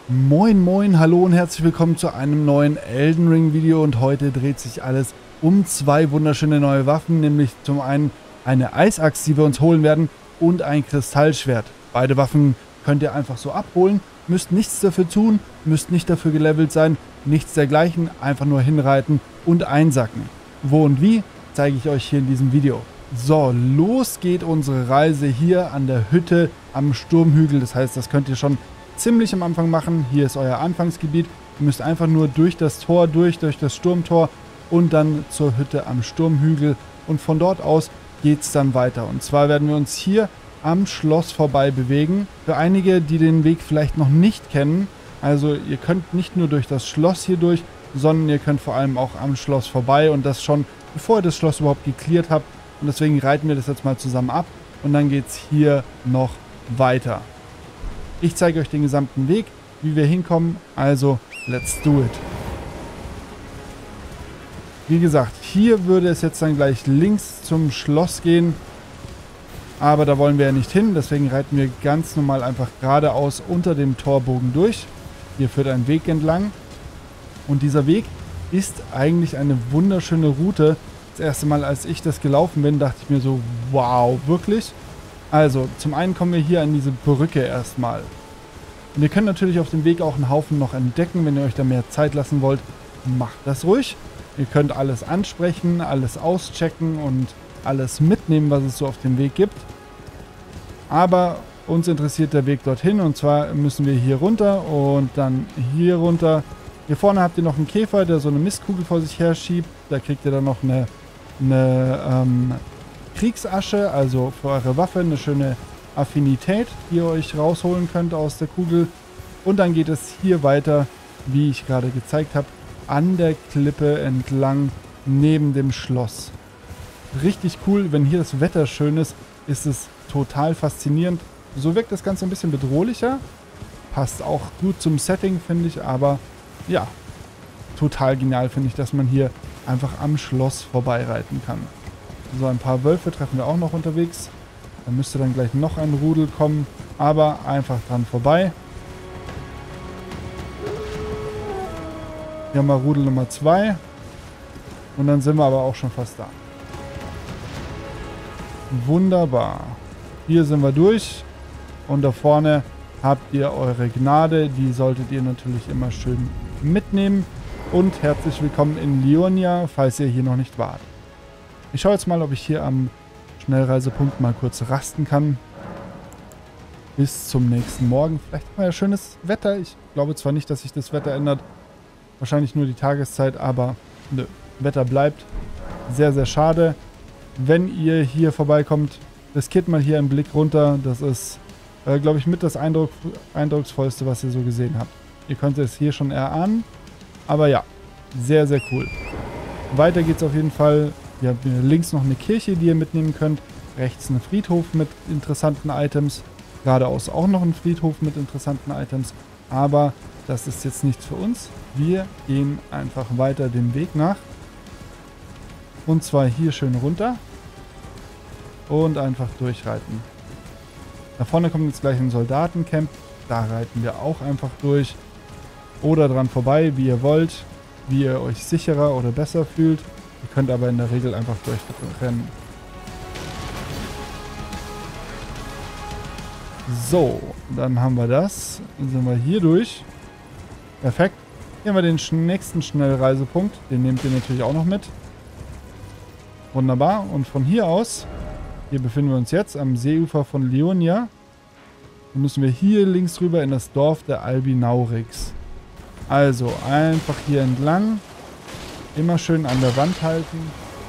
Moin moin, hallo und herzlich willkommen zu einem neuen Elden Ring Video und heute dreht sich alles um zwei wunderschöne neue Waffen, nämlich zum einen eine Eisaxt, die wir uns holen werden und ein Kristallschwert. Beide Waffen könnt ihr einfach so abholen, müsst nichts dafür tun, müsst nicht dafür gelevelt sein, nichts dergleichen, einfach nur hinreiten und einsacken. Wo und wie, zeige ich euch hier in diesem Video. So, los geht unsere Reise hier an der Hütte am Sturmhügel, das heißt, das könnt ihr schon ziemlich am Anfang machen. Hier ist euer Anfangsgebiet. Ihr müsst einfach nur durch das Tor, durch das Sturmtor und dann zur Hütte am Sturmhügel. Und von dort aus geht es dann weiter. Und zwar werden wir uns hier am Schloss vorbei bewegen. Für einige, die den Weg vielleicht noch nicht kennen, also ihr könnt nicht nur durch das Schloss hier durch, sondern ihr könnt vor allem auch am Schloss vorbei und das schon, bevor ihr das Schloss überhaupt geklärt habt. Und deswegen reiten wir das jetzt mal zusammen ab und dann geht es hier noch weiter. Ich zeige euch den gesamten Weg, wie wir hinkommen, also let's do it. Wie gesagt, hier würde es jetzt dann gleich links zum Schloss gehen, aber da wollen wir ja nicht hin, deswegen reiten wir ganz normal einfach geradeaus unter dem Torbogen durch. Hier führt ein Weg entlang und dieser Weg ist eigentlich eine wunderschöne Route. Das erste Mal, als ich das gelaufen bin, dachte ich mir so, wow, wirklich? Also, zum einen kommen wir hier an diese Brücke erstmal. Und ihr könnt natürlich auf dem Weg auch einen Haufen noch entdecken, wenn ihr euch da mehr Zeit lassen wollt. Macht das ruhig. Ihr könnt alles ansprechen, alles auschecken und alles mitnehmen, was es so auf dem Weg gibt. Aber uns interessiert der Weg dorthin und zwar müssen wir hier runter und dann hier runter. Hier vorne habt ihr noch einen Käfer, der so eine Mistkugel vor sich her schiebt. Da kriegt ihr dann noch eine Kriegsasche, also für eure Waffe eine schöne Affinität, die ihr euch rausholen könnt aus der Kugel. Und dann geht es hier weiter, wie ich gerade gezeigt habe, an der Klippe entlang neben dem Schloss. Richtig cool, wenn hier das Wetter schön ist, ist es total faszinierend. So wirkt das Ganze ein bisschen bedrohlicher. Passt auch gut zum Setting, finde ich, aber ja, total genial finde ich, dass man hier einfach am Schloss vorbeireiten kann. So, ein paar Wölfe treffen wir auch noch unterwegs. Da müsste dann gleich noch ein Rudel kommen, aber einfach dran vorbei. Hier haben wir Rudel Nummer 2 und dann sind wir aber auch schon fast da. Wunderbar. Hier sind wir durch und da vorne habt ihr eure Gnade. Die solltet ihr natürlich immer schön mitnehmen. Und herzlich willkommen in Liurnia, falls ihr hier noch nicht wart. Ich schaue jetzt mal, ob ich hier am Schnellreisepunkt mal kurz rasten kann. Bis zum nächsten Morgen. Vielleicht haben wir ja schönes Wetter. Ich glaube zwar nicht, dass sich das Wetter ändert. Wahrscheinlich nur die Tageszeit, aber nö. Wetter bleibt. Sehr, sehr schade. Wenn ihr hier vorbeikommt, riskiert mal hier einen Blick runter. Das ist, glaube ich, mit das eindrucksvollste, was ihr so gesehen habt. Ihr könnt es hier schon erahnen. Aber ja, sehr, sehr cool. Weiter geht's auf jeden Fall. Hier habt ihr links noch eine Kirche, die ihr mitnehmen könnt. Rechts einen Friedhof mit interessanten Items. Geradeaus auch noch ein Friedhof mit interessanten Items. Aber das ist jetzt nichts für uns. Wir gehen einfach weiter den Weg nach. Und zwar hier schön runter. Und einfach durchreiten. Da vorne kommt jetzt gleich ein Soldatencamp. Da reiten wir auch einfach durch. Oder dran vorbei, wie ihr wollt. Wie ihr euch sicherer oder besser fühlt. Ihr könnt aber in der Regel einfach durchrennen. So, dann haben wir das. Dann sind wir hier durch. Perfekt. Hier haben wir den nächsten Schnellreisepunkt. Den nehmt ihr natürlich auch noch mit. Wunderbar. Und von hier aus, hier befinden wir uns jetzt am Seeufer von Liurnia. Dann müssen wir hier links rüber in das Dorf der Albinaurics. Also einfach hier entlang. Immer schön an der Wand halten.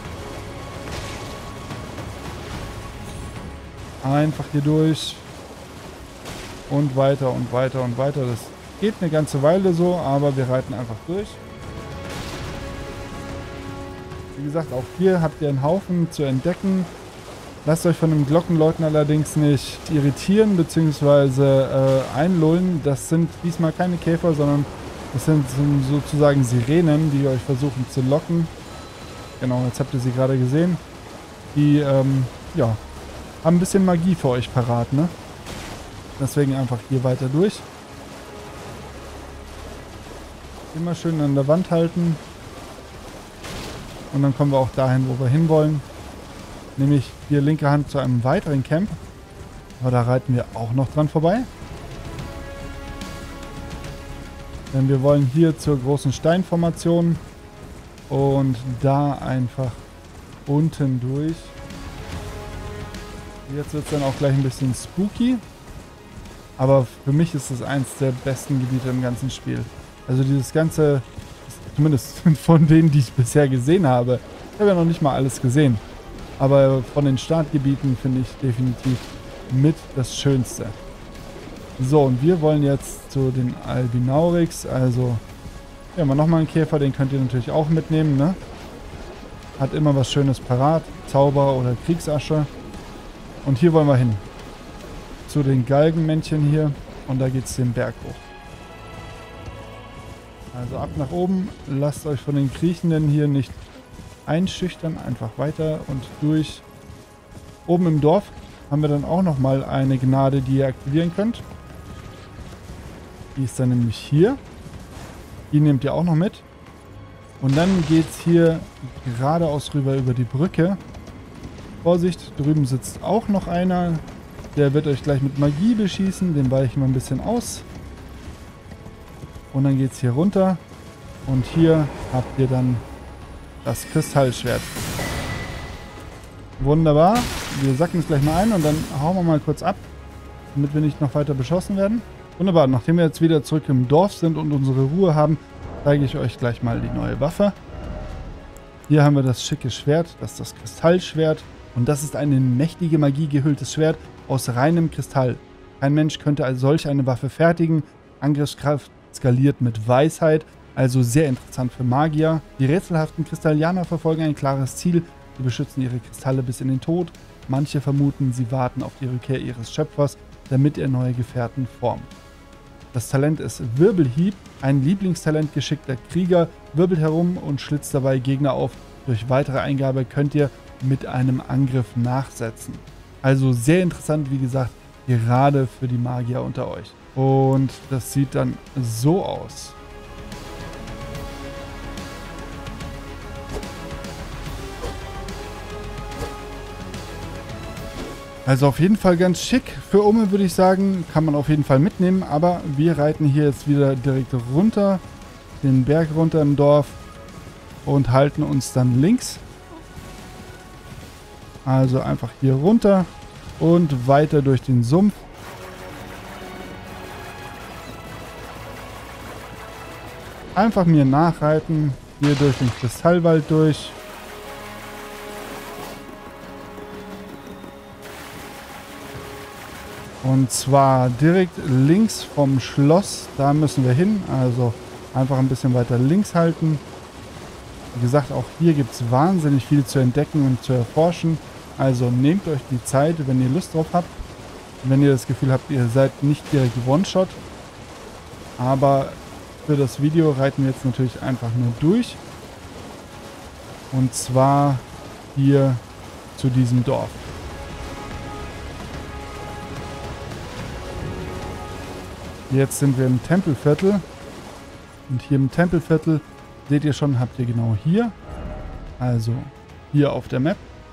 Einfach hier durch. Und weiter und weiter und weiter. Das geht eine ganze Weile so, aber wir reiten einfach durch. Wie gesagt, auch hier habt ihr einen Haufen zu entdecken. Lasst euch von dem Glockenläuten allerdings nicht irritieren bzw. einlullen. Das sind diesmal keine Käfer, sondern das sind sozusagen Sirenen, die euch versuchen zu locken. Genau, jetzt habt ihr sie gerade gesehen. Die ja, haben ein bisschen Magie für euch parat, ne? Deswegen einfach hier weiter durch. Immer schön an der Wand halten. Und dann kommen wir auch dahin, wo wir hinwollen. Nämlich hier linke Hand zu einem weiteren Camp. Aber da reiten wir auch noch dran vorbei. Denn wir wollen hier zur großen Steinformation. Und da einfach unten durch. Jetzt wird es dann auch gleich ein bisschen spooky. Aber für mich ist es eins der besten Gebiete im ganzen Spiel. Also dieses ganze, zumindest von denen, die ich bisher gesehen habe. Ich habe ja noch nicht mal alles gesehen. Aber von den Startgebieten finde ich definitiv mit das Schönste. So, und wir wollen jetzt zu den Albinaurix. Also, hier haben wir nochmal einen Käfer, den könnt ihr natürlich auch mitnehmen, ne? Hat immer was Schönes parat. Zauber oder Kriegsasche. Und hier wollen wir hin. Zu den Galgenmännchen hier. Und da geht es den Berg hoch. Also ab nach oben. Lasst euch von den Kriechenden hier nicht einschüchtern. Einfach weiter und durch. Oben im Dorf haben wir dann auch nochmal eine Gnade, die ihr aktivieren könnt. Die ist dann nämlich hier. Die nehmt ihr auch noch mit. Und dann geht es hier geradeaus rüber über die Brücke. Vorsicht, drüben sitzt auch noch einer. Der wird euch gleich mit Magie beschießen. Den weichen wir ein bisschen aus. Und dann geht es hier runter. Und hier habt ihr dann das Kristallschwert. Wunderbar. Wir sacken es gleich mal ein und dann hauen wir mal kurz ab, damit wir nicht noch weiter beschossen werden. Wunderbar. Nachdem wir jetzt wieder zurück im Dorf sind und unsere Ruhe haben, zeige ich euch gleich mal die neue Waffe. Hier haben wir das schicke Schwert. Das ist das Kristallschwert. Und das ist ein in mächtige Magie gehülltes Schwert aus reinem Kristall. Kein Mensch könnte als solch eine Waffe fertigen. Angriffskraft skaliert mit Weisheit. Also sehr interessant für Magier. Die rätselhaften Kristallianer verfolgen ein klares Ziel. Sie beschützen ihre Kristalle bis in den Tod. Manche vermuten, sie warten auf die Rückkehr ihres Schöpfers, damit er neue Gefährten formt. Das Talent ist Wirbelhieb. Ein Lieblingstalent geschickter Krieger wirbelt herum und schlitzt dabei Gegner auf. Durch weitere Eingabe könnt ihr mit einem Angriff nachsetzen. Also sehr interessant, wie gesagt, gerade für die Magier unter euch. Und das sieht dann so aus. Also auf jeden Fall ganz schick. Für Ome würde ich sagen, kann man auf jeden Fall mitnehmen. Aber wir reiten hier jetzt wieder direkt runter, den Berg runter im Dorf und halten uns dann links. Also einfach hier runter und weiter durch den Sumpf. Einfach mir nachreiten, hier durch den Kristallwald durch. Und zwar direkt links vom Schloss, da müssen wir hin. Also einfach ein bisschen weiter links halten. Wie gesagt, auch hier gibt es wahnsinnig viel zu entdecken und zu erforschen. Also nehmt euch die Zeit, wenn ihr Lust drauf habt. Wenn ihr das Gefühl habt, ihr seid nicht direkt One-Shot. Aber für das Video reiten wir jetzt natürlich einfach nur durch. Und zwar hier zu diesem Dorf. Jetzt sind wir im Tempelviertel. Und hier im Tempelviertel, seht ihr schon, habt ihr genau hier. Also hier auf der Map.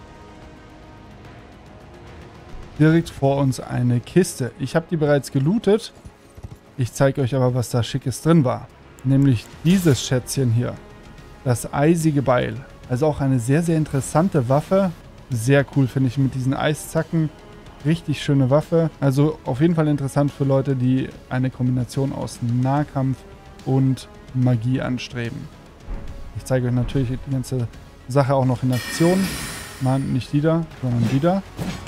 Direkt vor uns eine Kiste. Ich habe die bereits gelootet. Ich zeige euch aber, was da Schickes drin war. Nämlich dieses Schätzchen hier. Das eisige Beil. Also auch eine sehr, sehr interessante Waffe. Sehr cool, finde ich, mit diesen Eiszacken. Richtig schöne Waffe. Also auf jeden Fall interessant für Leute, die eine Kombination aus Nahkampf und Magie anstreben. Ich zeige euch natürlich die ganze Sache auch noch in Aktion. Mal nicht wieder, sondern wieder.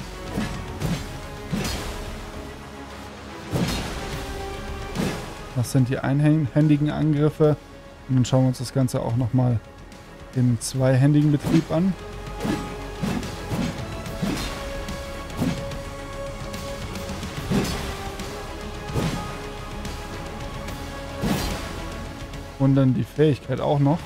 Das sind die einhändigen Angriffe. Und dann schauen wir uns das Ganze auch nochmal im zweihändigen Betrieb an. Und dann die Fähigkeit auch noch.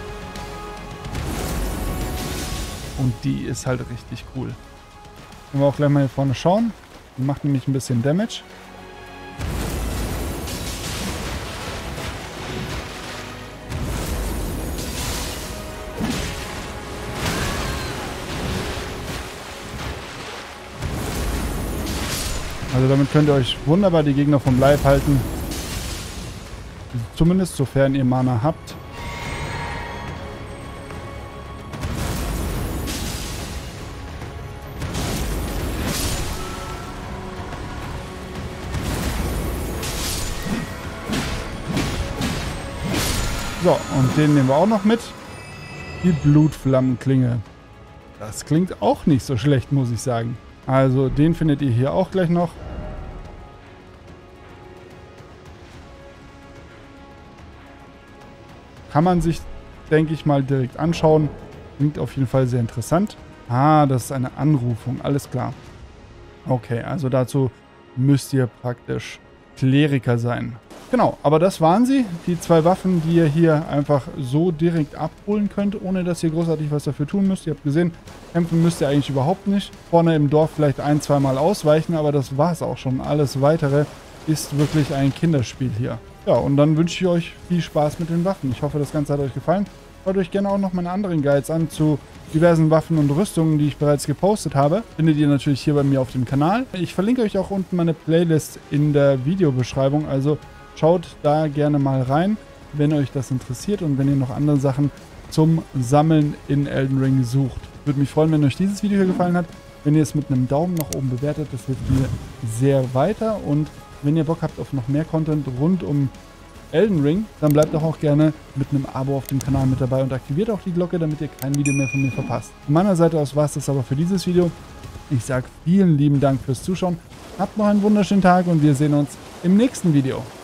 Und die ist halt richtig cool. Können wir auch gleich mal hier vorne schauen. Die macht nämlich ein bisschen Damage. Also damit könnt ihr euch wunderbar die Gegner vom Leib halten. Zumindest sofern ihr Mana habt. So, und den nehmen wir auch noch mit. Die Blutflammenklinge. Das klingt auch nicht so schlecht, muss ich sagen. Also, den findet ihr hier auch gleich noch. Kann man sich, denke ich mal, direkt anschauen. Klingt auf jeden Fall sehr interessant. Ah, das ist eine Anrufung. Alles klar. Okay, also dazu müsst ihr praktisch Kleriker sein. Genau, aber das waren sie. Die 2 Waffen, die ihr hier einfach so direkt abholen könnt, ohne dass ihr großartig was dafür tun müsst. Ihr habt gesehen, kämpfen müsst ihr eigentlich überhaupt nicht. Vorne im Dorf vielleicht 1-2 Mal ausweichen, aber das war es auch schon. Alles Weitere ist wirklich ein Kinderspiel hier. Ja, und dann wünsche ich euch viel Spaß mit den Waffen. Ich hoffe, das Ganze hat euch gefallen. Schaut euch gerne auch noch meine anderen Guides an zu diversen Waffen und Rüstungen, die ich bereits gepostet habe. Findet ihr natürlich hier bei mir auf dem Kanal. Ich verlinke euch auch unten meine Playlist in der Videobeschreibung, also schaut da gerne mal rein, wenn euch das interessiert und wenn ihr noch andere Sachen zum Sammeln in Elden Ring sucht. Würde mich freuen, wenn euch dieses Video hier gefallen hat. Wenn ihr es mit einem Daumen nach oben bewertet, das hilft mir sehr weiter. Und wenn ihr Bock habt auf noch mehr Content rund um Elden Ring, dann bleibt auch gerne mit einem Abo auf dem Kanal mit dabei und aktiviert auch die Glocke, damit ihr kein Video mehr von mir verpasst. Von meiner Seite aus war es das aber für dieses Video. Ich sage vielen lieben Dank fürs Zuschauen. Habt noch einen wunderschönen Tag und wir sehen uns im nächsten Video.